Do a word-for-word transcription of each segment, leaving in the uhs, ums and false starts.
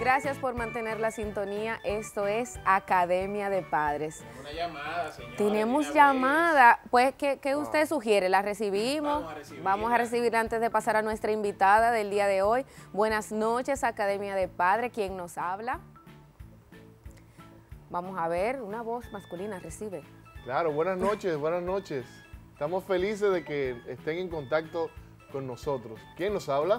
Gracias por mantener la sintonía. Esto es Academia de Padres. Tenemos una llamada, señora. Tenemos llamada. Pues, ¿qué, qué Wow. usted sugiere? ¿La recibimos? Vamos a recibirla. Vamos a recibirla antes de pasar a nuestra invitada del día de hoy. Buenas noches, Academia de Padres. ¿Quién nos habla? Vamos a ver, una voz masculina recibe. Claro, buenas noches, buenas noches. Estamos felices de que estén en contacto con nosotros. ¿Quién nos habla?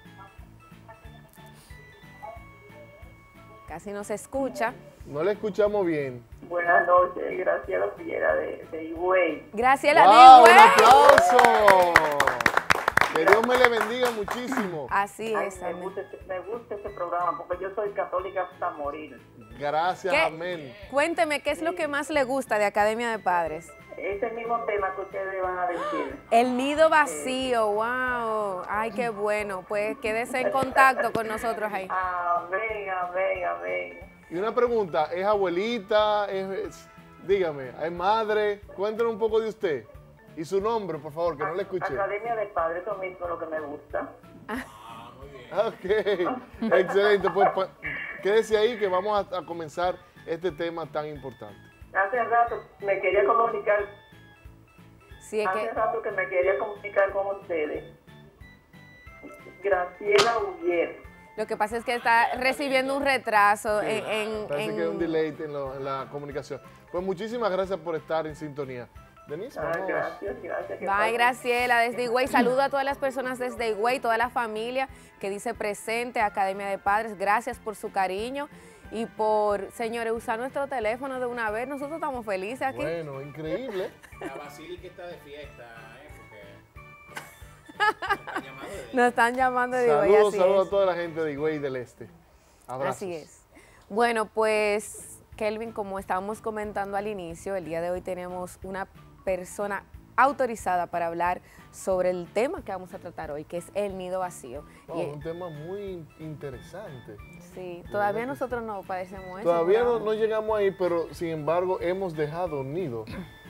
Casi no se escucha. No le escuchamos bien. Buenas noches, Graciela Piera de, de Higüey. Graciela ¡Wow! de ¡Un Higüey. aplauso! Que Dios me le bendiga muchísimo. Así Ay, es, me, amén. gusta, este- me gusta este programa porque yo soy católica hasta morir. Gracias, ¿Qué? amén. Cuénteme, ¿qué es lo que más le gusta de Academia de Padres? Ese mismo tema que ustedes van a decir. El nido vacío, wow. Ay, qué bueno. Pues quédese en contacto con nosotros ahí. Amén, amén, amén. Y una pregunta, ¿es abuelita? ¿Es, es- dígame, ¿es madre? Cuéntenos un poco de usted. Y su nombre, por favor, que no le escuché. Academia de Padres, eso mismo es lo que me gusta. Ok, excelente. Pues, pues quédese ahí que vamos a, a comenzar este tema tan importante. Hace rato me quería comunicar, Sí, es hace que rato que me quería comunicar con ustedes. Graciela Uller. lo que pasa es que está recibiendo un retraso en, en- Parece en- que hay un delay en, lo- en la comunicación. Pues muchísimas gracias por estar en sintonía. Denise, Ah, vamos. gracias, gracias. que Bye, pasen- Graciela, desde Higüey. Saludo a todas las personas desde Higüey, toda la familia que dice presente, Academia de Padres. Gracias por su cariño y por, señores, usar nuestro teléfono de una vez. Nosotros estamos felices aquí. Bueno, increíble. La Basílica está de fiesta, ¿eh? Porque... Nos están llamando de- Nos están llamando de Higüey, Saludos, así saludos es. a toda la gente de Higüey del Este. Abrazos. Así es. Bueno, pues, Kelvin, como estábamos comentando al inicio, el día de hoy tenemos una persona autorizada para hablar sobre el tema que vamos a tratar hoy, que es el nido vacío. Wow, Y, un tema muy interesante. sí, todavía nosotros no padecemos eso. Todavía no, ¿verdad? no llegamos ahí, pero sin embargo hemos dejado un nido.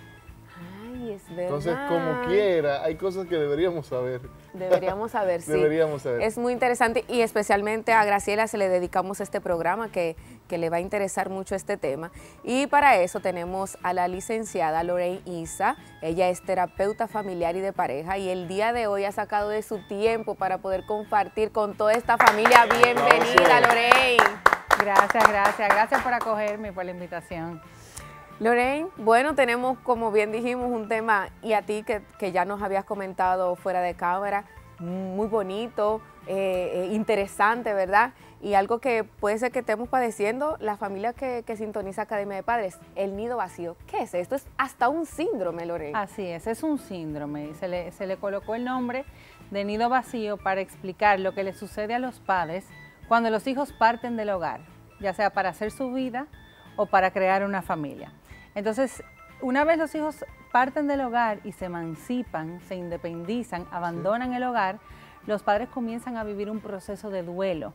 Ay, es verdad. Entonces, como quiera, hay cosas que deberíamos saber. Deberíamos saber, sí. Deberíamos saber. Es muy interesante y especialmente a Graciela se le dedicamos este programa que, que le va a interesar mucho este tema. Y para eso tenemos a la licenciada Lorraine Isa. Ella es terapeuta familiar y de pareja y el día de hoy ha sacado de su tiempo para poder compartir con toda esta familia. Bienvenida, Aplausos. Lorraine. Gracias, gracias, gracias por acogerme y por la invitación. Lorraine, bueno, tenemos, como bien dijimos, un tema, y a ti que, que ya nos habías comentado fuera de cámara, muy bonito, eh, eh, interesante, ¿verdad? Y algo que puede ser que estemos padeciendo, la familia que, que sintoniza Academia de Padres, el nido vacío. ¿Qué es esto? Es hasta un síndrome, Lorraine. Así es, es un síndrome y se le, se le colocó el nombre de nido vacío para explicar lo que le sucede a los padres cuando los hijos parten del hogar, ya sea para hacer su vida o para crear una familia. Entonces, una vez los hijos parten del hogar y se emancipan, se independizan, abandonan el hogar, los padres comienzan a vivir un proceso de duelo,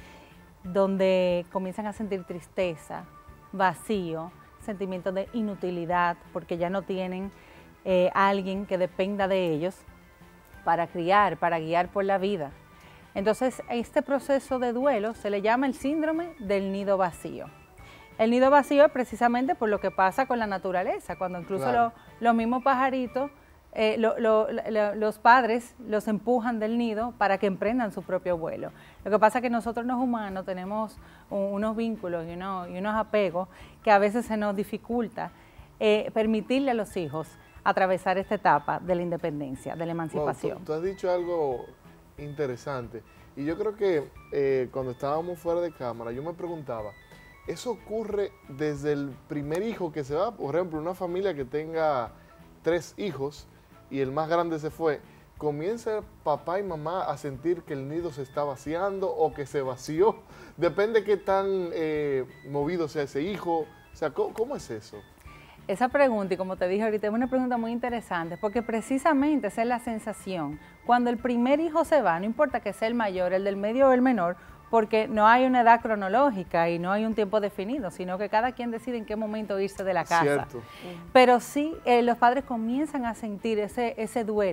donde comienzan a sentir tristeza, vacío, sentimientos de inutilidad, porque ya no tienen eh, a alguien que dependa de ellos para criar, para guiar por la vida. Entonces, este proceso de duelo se le llama el síndrome del nido vacío. El nido vacío es precisamente por lo que pasa con la naturaleza, cuando incluso Claro. lo- los mismos pajaritos, eh, lo- lo- lo- los padres los empujan del nido para que emprendan su propio vuelo. Lo que pasa es que nosotros los humanos tenemos un- unos vínculos y, uno- y unos apegos que a veces se nos dificulta eh, permitirle a los hijos atravesar esta etapa de la independencia, de la Wow, emancipación. tú, tú has dicho algo interesante. Y yo creo que eh, cuando estábamos fuera de cámara, yo me preguntaba, ¿eso ocurre desde el primer hijo que se va? Por ejemplo, una familia que tenga tres hijos y el más grande se fue, ¿comienza papá y mamá a sentir que el nido se está vaciando o que se vació? Depende qué tan eh, movido sea ese hijo. O sea, ¿cómo, cómo es eso? Esa pregunta, y como te dije ahorita, es una pregunta muy interesante, porque precisamente esa es la sensación. Cuando el primer hijo se va, no importa que sea el mayor, el del medio o el menor, porque no hay una edad cronológica y no hay un tiempo definido, sino que cada quien decide en qué momento irse de la casa. Cierto. Pero sí, eh, los padres comienzan a sentir ese, ese duelo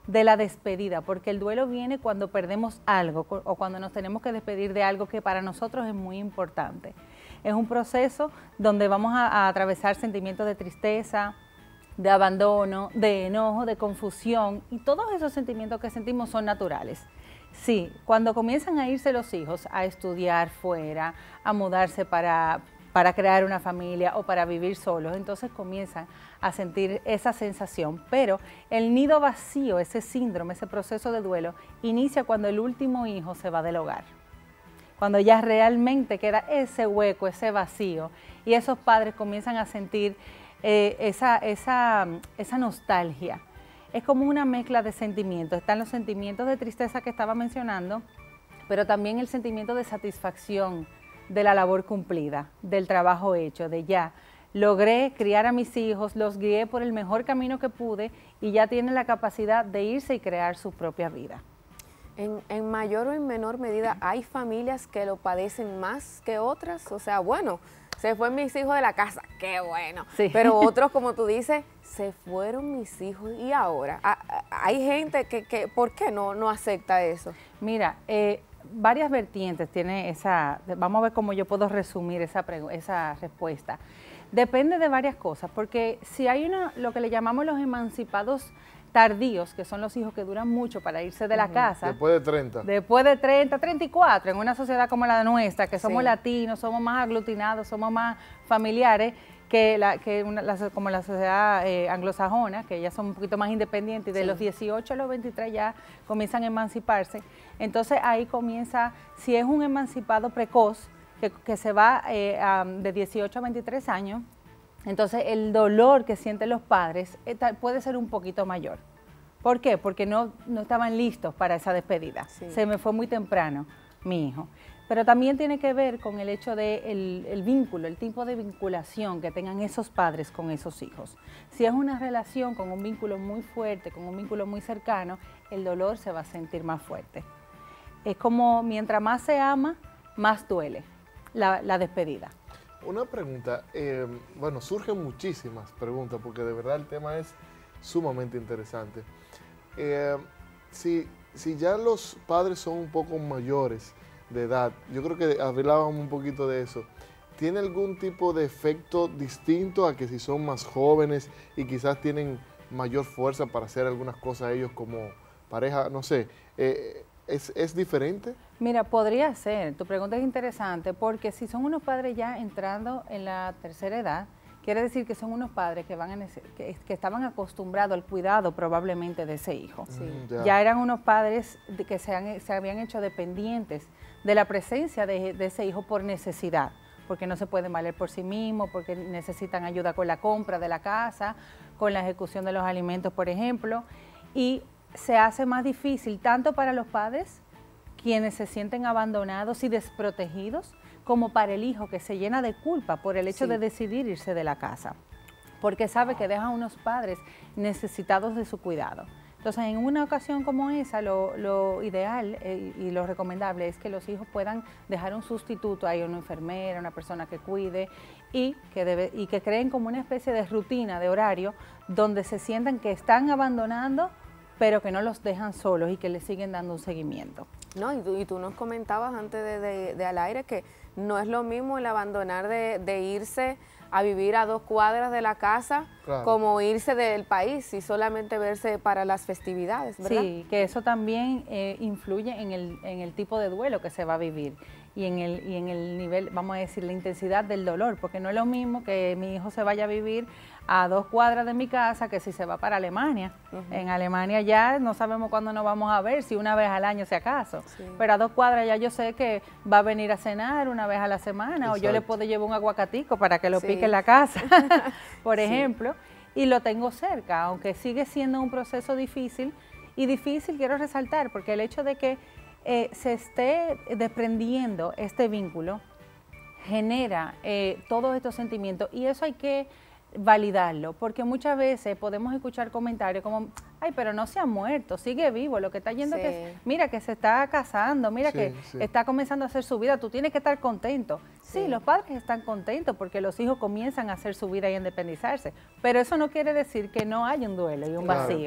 de la despedida, porque el duelo viene cuando perdemos algo o cuando nos tenemos que despedir de algo que para nosotros es muy importante. Es un proceso donde vamos a, a atravesar sentimientos de tristeza, de abandono, de enojo, de confusión, y todos esos sentimientos que sentimos son naturales. Sí, cuando comienzan a irse los hijos a estudiar fuera, a mudarse para, para crear una familia o para vivir solos, entonces comienzan a sentir esa sensación. Pero el nido vacío, ese síndrome, ese proceso de duelo, inicia cuando el último hijo se va del hogar. Cuando ya realmente queda ese hueco, ese vacío, y esos padres comienzan a sentir eh, esa, esa, esa nostalgia. Es como una mezcla de sentimientos. Están los sentimientos de tristeza que estaba mencionando, pero también el sentimiento de satisfacción de la labor cumplida, del trabajo hecho, de ya logré criar a mis hijos, los guié por el mejor camino que pude y ya tienen la capacidad de irse y crear su propia vida. En, en mayor o en menor medida, ¿hay familias que lo padecen más que otras? O sea, bueno, se fue mis hijos de la casa, qué bueno. Sí. Pero otros, como tú dices, se fueron mis hijos y ahora. Hay gente que, que ¿por qué no, no acepta eso? Mira, eh, varias vertientes tiene esa, vamos a ver cómo yo puedo resumir esa, esa respuesta. Depende de varias cosas, porque si hay una, lo que le llamamos los emancipados tardíos, que son los hijos que duran mucho para irse de la uh-huh. casa. Después de treinta. Después de treinta, treinta y cuatro, en una sociedad como la nuestra, que somos sí. latinos, somos más aglutinados, somos más familiares que, la, que una, la, como la sociedad eh, anglosajona, que ya son un poquito más independientes, y de sí. los dieciocho a los veintitrés ya comienzan a emanciparse. Entonces ahí comienza, si es un emancipado precoz, que, que se va eh, um, de dieciocho a veintitrés años, entonces el dolor que sienten los padres puede ser un poquito mayor. ¿Por qué? Porque no, no estaban listos para esa despedida. Sí. Se me fue muy temprano mi hijo. Pero también tiene que ver con el hecho del de el vínculo, el tipo de vinculación que tengan esos padres con esos hijos. Si es una relación con un vínculo muy fuerte, con un vínculo muy cercano, el dolor se va a sentir más fuerte. Es como mientras más se ama, más duele la, la despedida. Una pregunta, eh, bueno, surgen muchísimas preguntas porque de verdad el tema es sumamente interesante. Eh, si, si ya los padres son un poco mayores de edad, yo creo que hablábamos un poquito de eso, ¿tiene algún tipo de efecto distinto a que si son más jóvenes y quizás tienen mayor fuerza para hacer algunas cosas ellos como pareja? No sé, eh, ¿es, es diferente? Mira, podría ser. Tu pregunta es interesante porque si son unos padres ya entrando en la tercera edad, quiere decir que son unos padres que, van a que, que estaban acostumbrados al cuidado probablemente de ese hijo. Sí. Mm, ya. ya eran unos padres que se, han, se habían hecho dependientes de la presencia de, de ese hijo por necesidad, porque no se pueden valer por sí mismos, porque necesitan ayuda con la compra de la casa, con la ejecución de los alimentos, por ejemplo, y se hace más difícil tanto para los padres, quienes se sienten abandonados y desprotegidos, como para el hijo que se llena de culpa por el hecho sí. de decidir irse de la casa, porque sabe que deja a unos padres necesitados de su cuidado. Entonces, en una ocasión como esa, lo, lo ideal eh, y lo recomendable es que los hijos puedan dejar un sustituto, hay una enfermera, una persona que cuide y que, debe, y que creen como una especie de rutina, de horario, donde se sientan que están abandonando, pero que no los dejan solos y que les siguen dando un seguimiento. No, y tú, y tú nos comentabas antes de, de, de al aire que no es lo mismo el abandonar de, de irse a vivir a dos cuadras de la casa, claro, como irse del país y solamente verse para las festividades, ¿verdad? Sí, que eso también eh, influye en el, en el tipo de duelo que se va a vivir y en, el, y en el nivel, vamos a decir, la intensidad del dolor, porque no es lo mismo que mi hijo se vaya a vivir a dos cuadras de mi casa que si se va para Alemania. Uh-huh. En Alemania ya no sabemos cuándo nos vamos a ver, si una vez al año si acaso, sí, pero a dos cuadras ya yo sé que va a venir a cenar una vez a la semana. Exacto. O yo le puedo llevar un aguacatico para que lo sí. pique en la casa, por ejemplo, sí, y lo tengo cerca, aunque sigue siendo un proceso difícil, y difícil quiero resaltar, porque el hecho de que eh, se esté desprendiendo este vínculo genera eh, todos estos sentimientos, y eso hay que validarlo, porque muchas veces podemos escuchar comentarios como, ay, pero no se ha muerto, sigue vivo, lo que está yendo sí. que, mira que se está casando, mira sí, que sí. está comenzando a hacer su vida, tú tienes que estar contento. Sí. sí, los padres están contentos porque los hijos comienzan a hacer su vida y independizarse, pero eso no quiere decir que no haya un duelo y un claro. vacío.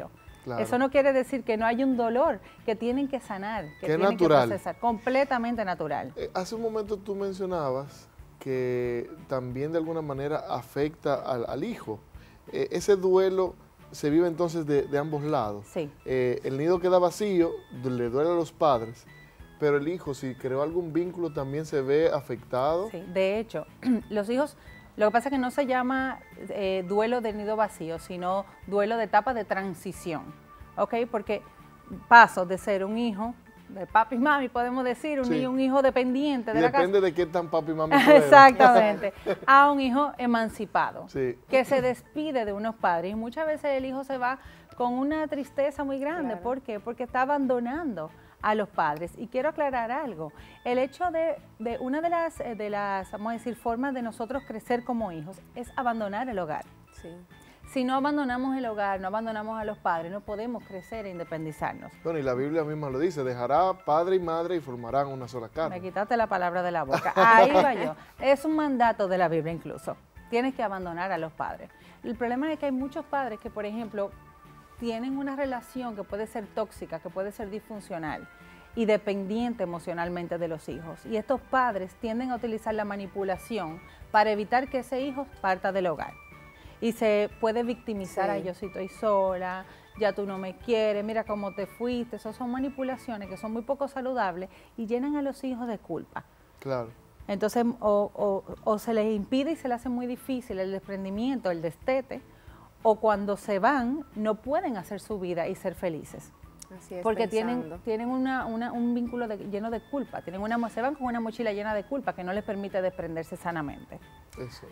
Claro. Eso no quiere decir que no hay un dolor, que tienen que sanar, que, Que es tienen natural. que procesar, completamente natural. Eh, hace un momento tú mencionabas que también de alguna manera afecta al, al hijo. Eh, ese duelo se vive entonces de, de ambos lados. Sí. Eh, el nido queda vacío, le duele a los padres, pero el hijo, si creó algún vínculo, también se ve afectado. Sí, de hecho, los hijos, lo que pasa es que no se llama eh, duelo de nido vacío, sino duelo de etapa de transición, ¿ok? Porque paso de ser un hijo de papi y mami, podemos decir, un, Sí. hijo, un hijo dependiente de Y la casa. depende de qué tan papi y mami fueron. Exactamente, a un hijo emancipado, Sí. que se despide de unos padres y muchas veces el hijo se va con una tristeza muy grande. Claro. ¿Por qué? Porque está abandonando a los padres. Y quiero aclarar algo, el hecho de, de una de las, eh, de las, vamos a decir, formas de nosotros crecer como hijos es abandonar el hogar. Sí. Si no abandonamos el hogar, no abandonamos a los padres, no podemos crecer e independizarnos. Bueno, y la Biblia misma lo dice, dejará padre y madre y formarán una sola Me carne. quitaste la palabra de la boca. Ahí va yo. Es un mandato de la Biblia incluso. Tienes que abandonar a los padres. El problema es que hay muchos padres que, por ejemplo, tienen una relación que puede ser tóxica, que puede ser disfuncional y dependiente emocionalmente de los hijos. Y estos padres tienden a utilizar la manipulación para evitar que ese hijo parta del hogar. Y se puede victimizar, Sí. a yo si estoy sola, ya tú no me quieres, mira cómo te fuiste. Esas son manipulaciones que son muy poco saludables y llenan a los hijos de culpa. Claro. Entonces, o, o- o se les impide y se les hace muy difícil el desprendimiento, el destete, o cuando se van, no pueden hacer su vida y ser felices. Así es, Porque pensando. tienen, tienen una, una- un vínculo de- lleno de culpa, tienen una, mo- se van con una mochila llena de culpa que no les permite desprenderse sanamente. Eso.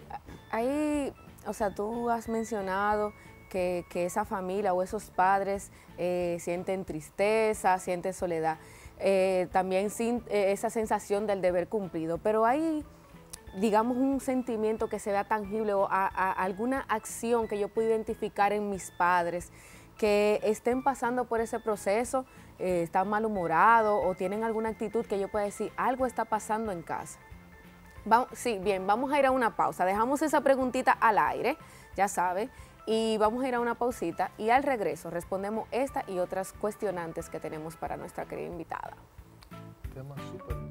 Ahí, o sea, tú has mencionado que, que esa familia o esos padres eh, sienten tristeza, sienten soledad, eh, también sin, eh, esa sensación del deber cumplido, pero hay, digamos, un sentimiento que se vea tangible o a- a- alguna acción que yo pueda identificar en mis padres que estén pasando por ese proceso, eh, están malhumorados o tienen alguna actitud que yo pueda decir, algo está pasando en casa. Va- sí, bien, vamos a ir a una pausa. Dejamos esa preguntita al aire, ya sabe, y vamos a ir a una pausita y al regreso respondemos esta y otras cuestionantes que tenemos para nuestra querida invitada. Tema súper